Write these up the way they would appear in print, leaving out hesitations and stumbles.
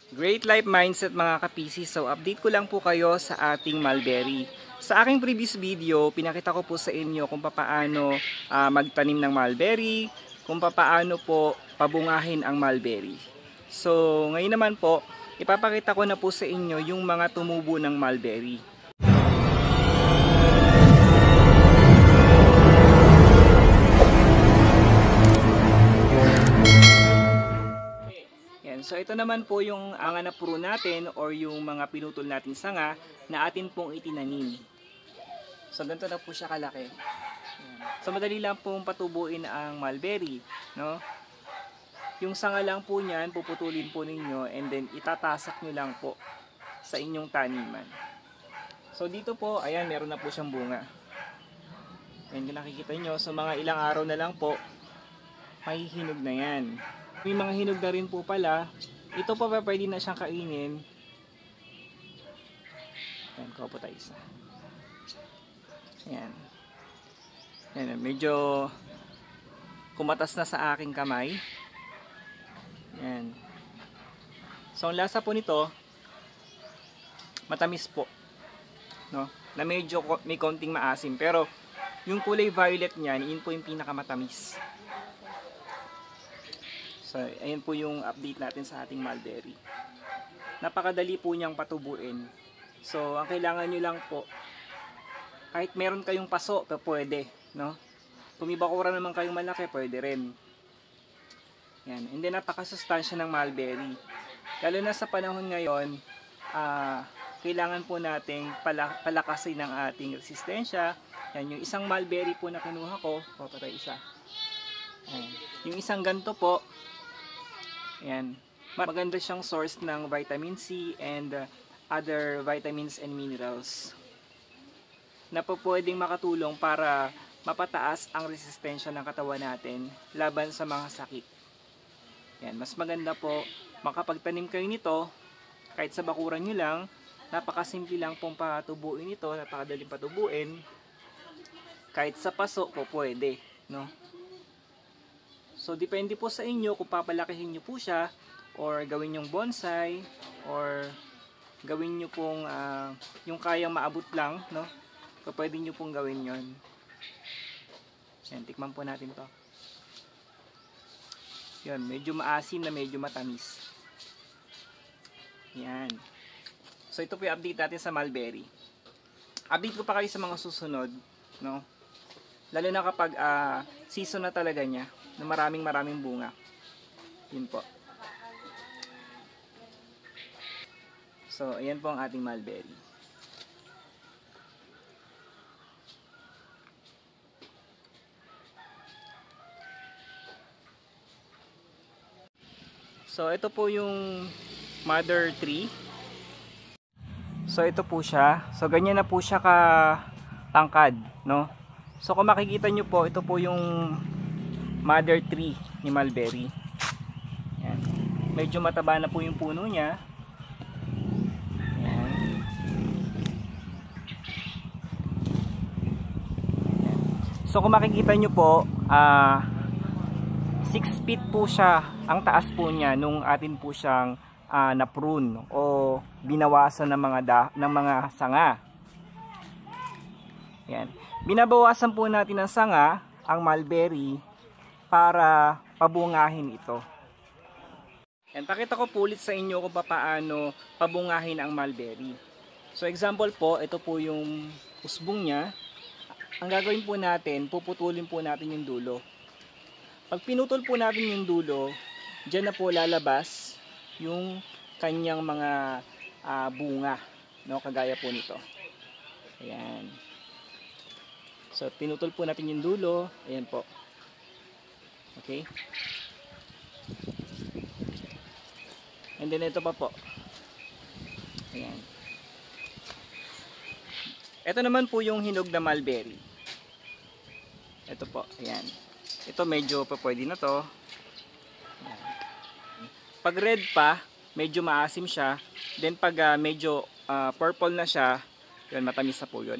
Great Life Mindset mga kapisi. So update ko lang po kayo sa ating mulberry. Sa aking previous video, pinakita ko po sa inyo kung paano magtanim ng mulberry, kung paano po pabungahin ang mulberry. So ngayon naman po, ipapakita ko na po sa inyo yung mga tumubo ng mulberry. So ito naman po yung ang napuro natin or yung mga pinutol natin sanga na atin pong itinanim. So ganito na po siya kalaki. So madali lang pong patubuin ang mulberry, no? Yung sanga lang po niyan, puputulin po ninyo and then itatasak nyo lang po sa inyong taniman. So dito po, ayan, meron na po siyang bunga. And nakikita nyo, so mga ilang araw na lang po, mahihinog na yan. May mga hinog na rin po pala. Ito po pwede na siyang kainin. Ayan, kuha po tayo isa. Ayan. Ayan, medyo kumatas na sa aking kamay. Ayan. So, ang lasa po nito, matamis po. No? Na medyo may konting maasim. Pero, yung kulay violet niyan, yun po yung pinakamatamis. So, ayan po yung update natin sa ating mulberry. Napakadali po niyang patubuin. So, ang kailangan nyo lang po, kahit meron kayong paso, pwede, no? Kung may bakura naman kayong malaki, pwede rin. Yan. And then, napakasustansya ng mulberry. Lalo na sa panahon ngayon, kailangan po nating palakasin ng ating resistensya. Yan, yung isang mulberry po na kinuha ko, papatay isa. Ayan. Yung isang ganito po, ayan, maganda siyang source ng vitamin C and other vitamins and minerals na po pwedeng makatulong para mapataas ang resistensya ng katawan natin laban sa mga sakit. Yan, mas maganda po makapagtanim kayo nito kahit sa bakuran nyo lang. Napakasimple lang pong patubuin ito, napakadaling patubuin. Kahit sa paso po pwede, no? So, depende po sa inyo kung papalakihin nyo po siya or gawin yung bonsai or gawin nyo pong yung kayang maabot lang, no? So, pwede nyo pong gawin yon. Yan, tikman po natin to. Yan, medyo maasim na medyo matamis. Yan. So, ito po yung update natin sa mulberry. Update ko pa kayo sa mga susunod, no? Lalo na kapag season na talaga niya, na maraming bunga. Yun po. So, ayan po ang ating mulberry. So, ito po yung mother tree. So, ito po siya. So, ganyan na po siya katangkad, no? So, kung makikita nyo po, ito po yung mother tree ni mulberry. Yan. Medyo mataba na po yung puno niya. Yan. Yan. So kung makikita nyo po, 6 feet po siya ang taas po niya nung atin po siyang na-prune o binawasan ng mga sanga. Yan. Binabawasan po natin ng sanga ang mulberry para pabungahin ito. Yan, pakita ko po ulit sa inyo kung paano pabungahin ang mulberry. So example po, ito po yung usbong niya. Ang gagawin po natin, puputulin po natin yung dulo. Pag pinutol po natin yung dulo, dyan na po lalabas yung kanyang mga bunga, no? Kagaya po nito. Ayan. So pinutol po natin yung dulo, ayan po. Okay. And then ito pa po. Ayan. Ito naman po yung hinog na mulberry. Ito po. Ayan. Ito medyo pwede na to. Ayan. Pag red pa, medyo maasim siya. Then pag medyo purple na siya, yun, matamis na po yun.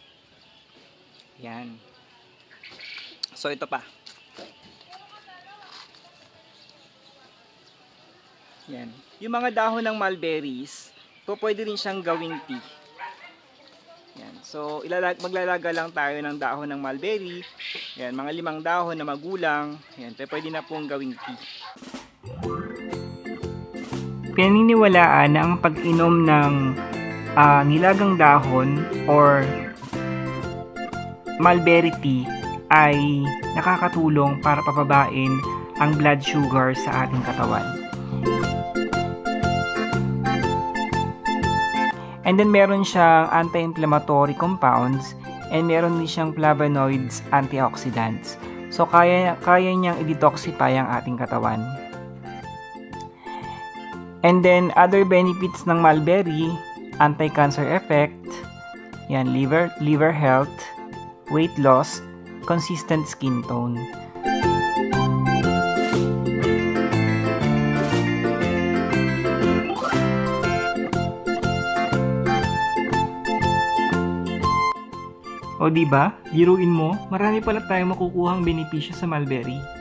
Ayan. So ito pa. Yan. Yung mga dahon ng mulberries, pwede rin siyang gawing tea. Yan. So, maglalaga lang tayo ng dahon ng mulberry. Yan, mga 5 dahon na magulang. Yan, pwede na pong gawing tea. Pinaniniwalaan na ang pag-inom ng nilagang dahon or mulberry tea ay nakakatulong para pababain ang blood sugar sa ating katawan. And then meron siyang anti-inflammatory compounds and meron din siyang flavonoids, antioxidants. So kaya niyang i-detoxify ang ating katawan. And then other benefits ng mulberry, anti-cancer effect, yan, liver health, weight loss, consistent skin tone. O diba, biruin mo, marami pala tayong makukuhang benepisyo sa mulberry.